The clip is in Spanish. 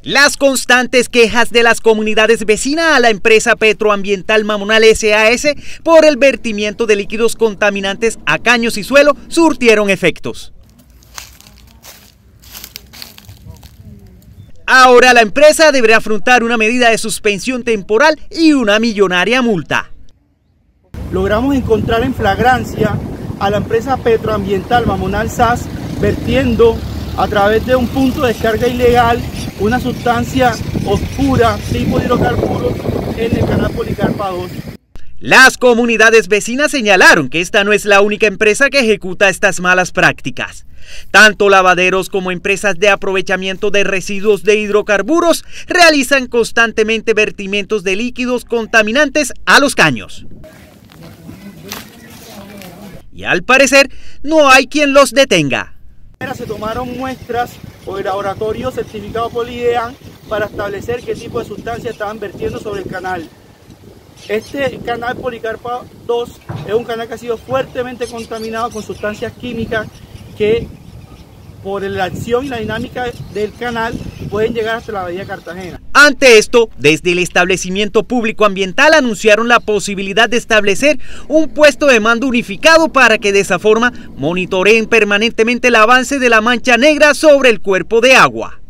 Las constantes quejas de las comunidades vecinas a la empresa petroambiental Mamonal SAS por el vertimiento de líquidos contaminantes a caños y suelo surtieron efectos. Ahora la empresa deberá afrontar una medida de suspensión temporal y una millonaria multa. Logramos encontrar en flagrancia a la empresa petroambiental Mamonal SAS vertiendo a través de un punto de descarga ilegal una sustancia oscura tipo de hidrocarburos en el canal Policarpa 2. Las comunidades vecinas señalaron que esta no es la única empresa que ejecuta estas malas prácticas. Tanto lavaderos como empresas de aprovechamiento de residuos de hidrocarburos realizan constantemente vertimientos de líquidos contaminantes a los caños. Y al parecer no hay quien los detenga. Se tomaron muestras por el laboratorio certificado por IDEAN para establecer qué tipo de sustancias estaban vertiendo sobre el canal. Este canal Policarpa 2 es un canal que ha sido fuertemente contaminado con sustancias químicas que por la acción y la dinámica del canal pueden llegar hasta la bahía Cartagena. Ante esto, desde el establecimiento público ambiental anunciaron la posibilidad de establecer un puesto de mando unificado para que de esa forma monitoreen permanentemente el avance de la mancha negra sobre el cuerpo de agua.